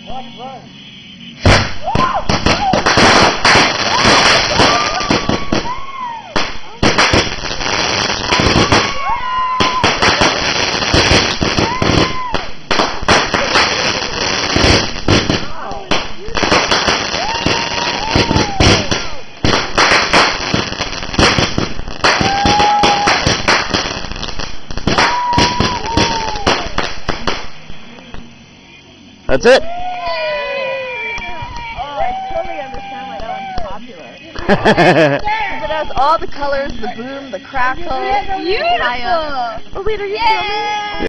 That's it. Oh, I totally understand why that one's popular. It has all the colors, the boom, the crackle. Beautiful! Oh wait, are you filming?